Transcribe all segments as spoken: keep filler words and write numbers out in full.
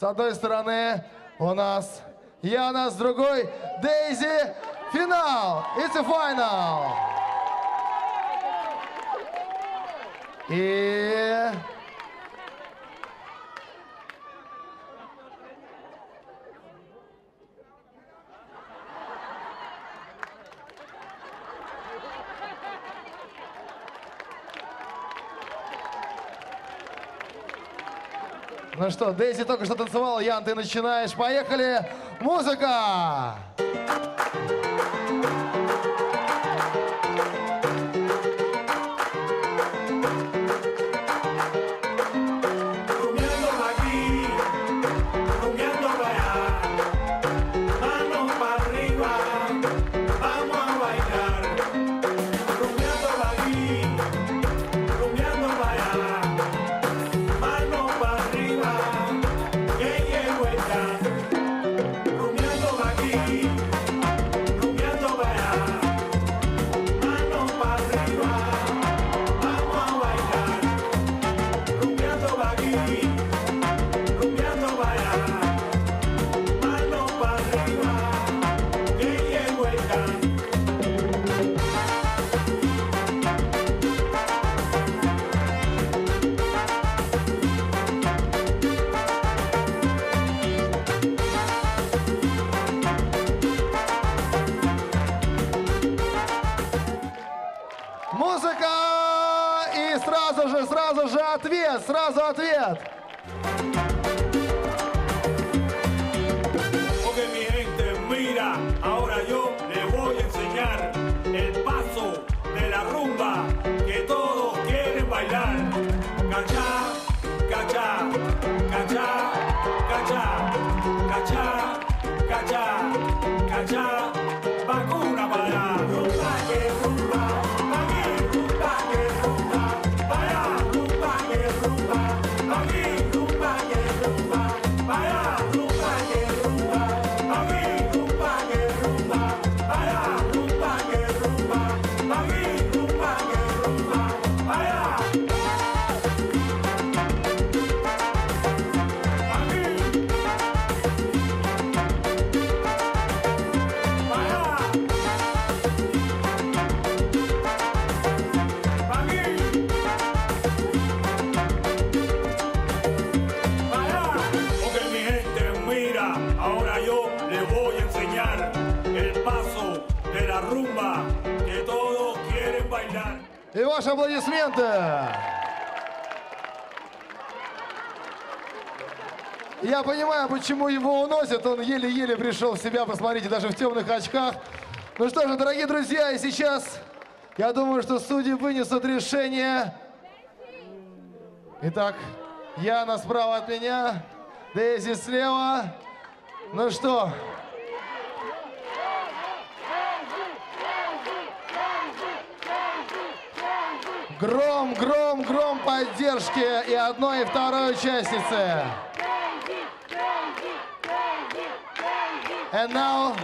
С одной стороны у нас Яна, с другой Дейзи. Финал! It's a final! И... Ну что, Дейзи только что танцевала, Ян, ты начинаешь. Поехали! Музыка! Музыка! И сразу же, сразу же ответ, сразу ответ. Ok, mi gente, mira, ahora yo les voy a enseñar el paso de la rumba que todos quieren bailar. Cachá, cachá, cachá, cachá, cachá, cachá, cachá, vacuna para allá. Rumba que rumba, aquí, rumba que rumba, para allá, rumba que rumba, aquí, rumba que rumba, para allá, rumba que rumba, aquí, rumba que rumba, para allá, rumba que rumba, aquí, rumba que rumba, para allá. Ok, mi gente, mira, ahora yo les voy a enseñar el paso de la rumba que todos quieren bailar. И ваши аплодисменты. Я понимаю, почему его уносят. Он еле-еле пришел в себя. Посмотрите, даже в темных очках. Ну что же, дорогие друзья, и сейчас я думаю, что судьи вынесут решение. Итак, Яна справа от меня, Дейзи слева. Ну что? Гром, гром, гром поддержки и одной, и второй участницы. And now...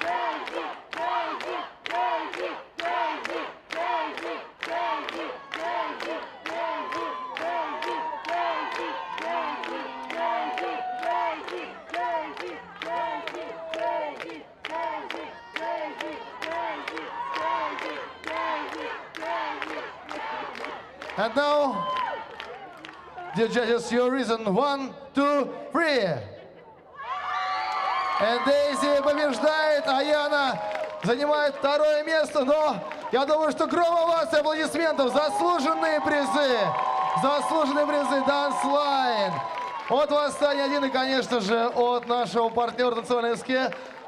And now, dear judges, your reason. One, two, three. And Дейзи побеждает, а Яна занимает второе место. Но я думаю, что гром оваций, аплодисментов. Заслуженные призы. Заслуженные призы. Dance Line. От Восстания один и, конечно же, от нашего партнера танцевальной эс ке.